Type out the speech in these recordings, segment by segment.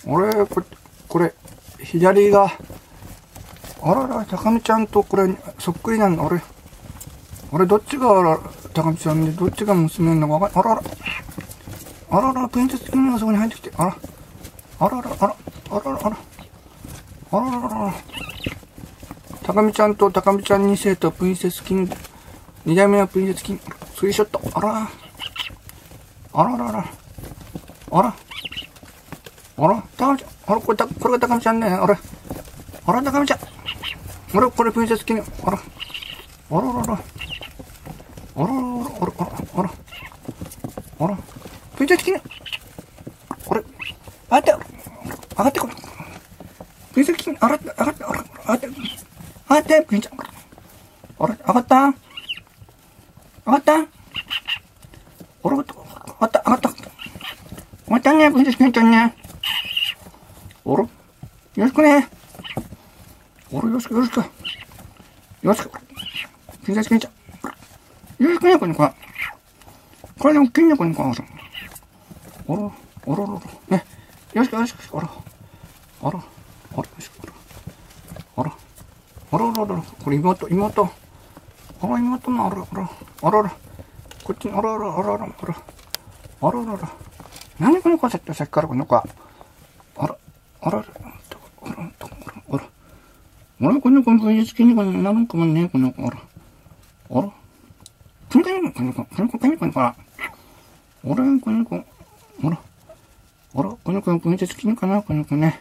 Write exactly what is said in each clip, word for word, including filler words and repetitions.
俺、これ、これ、左が、あらら、高見ちゃんとこれ、そっくりなんだ。俺、俺、どっちがあら、高見ちゃんで、どっちが娘なのかわかんない。あらら、あらら、プリンセス君がそこに入ってきて、あら、あらら、あら、あらら、あら、あらららら、高見ちゃんと高見ちゃんに世とプリンセスキング、二代目のプリンセスキング、スリーショット、あら、あららら、あら、あら、高見ちゃん、あら、これ、これが高見ちゃんね、あれ、あら、高見ちゃん、あれ、これプリンセスキング、あら、あららら、あららら、あら、あら、あら、あら、プリンセスキング、これ、あって、上がってこれ、プリンセスキング、上がって、上がって、上がって、上がって、プリンちゃん、あれ、上がった上がったあれ、上がった、上がった、上がった、上がったね、プリンセスキングちゃんね。あら、よろしくね。あら、よろしく、よろしく。よろしく。プリンセスキングちゃん。よろしくね、この子。これでも大きいね、この子。あら、あら、あら、あら、ね。よろしく、よろしく。あら、あら、あら、よろしく。あら、あら、あら、あら、これ妹、妹。あら、妹の、あら、あら、あら、あら、こっちに、あら、あら、あら、あら、あら、あら、あら、あら、何この子さっきからこの子。あら、あら、あら、あら、あら、あら、あら、この子の声好きにこの、なんかもね、この子、あら、あら、この子、この子、この子、この子、この子、あら、この子、あら、あら、この子の声好きにかな、この子ね。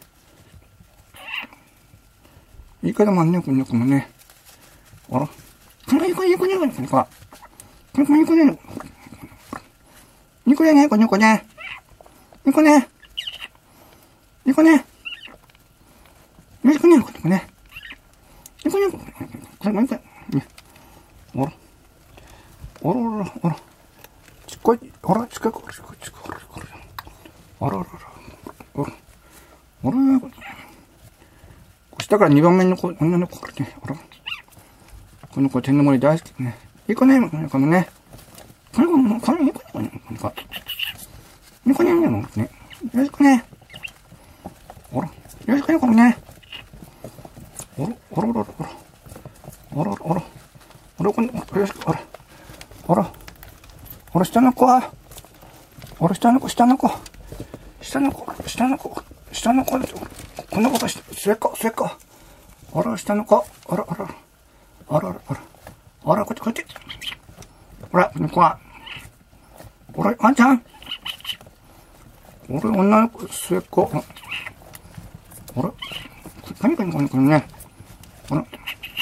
いいからもんね、この子もね。あら、この子、いい子、いい子ね、この子。この子、いい子ね。いい子ね、この子ね。いい子ね。いい子ね。よろしくね、この子ね。いい子ね、これ、これ、これ、ね。あら、あら、あら、あら、ちっこい、あら、ちっこい、これ、ちっこい、ちっこい、これ、あら、あら、あら、あら、あら、下からにばんめの子、女の子からね、あら、この子、天の森大好きね。いい子ね、この子もね。この子も、この子、いい子ね、この子。いい子ね、この子ね。よろしくね。あら、よろしくね、これね。あら、あら、あら、あら、あら、あら、あら、この子、よろしく、あら、あら、あら、下の子は、あら、下の子、下の子、下の子、下の子、下の子、この子が、末っ子、末っ子。あら、下の子、あら、あら、あら、あら、あら、あら、こっち、こっち。ほら、この子は、ほら、あんちゃん。俺、女の子、末っ子。あら、何かにこの子ね。あら、よ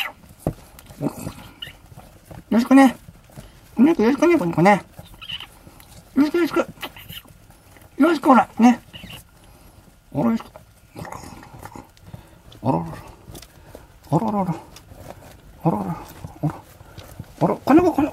ろしくね。この子、よろしくね、この子ね。よろしく、よろしく。よろしく、ほら、ね。あら、よろしく。あららら。あららら。あららら。あら。あら、この子、この、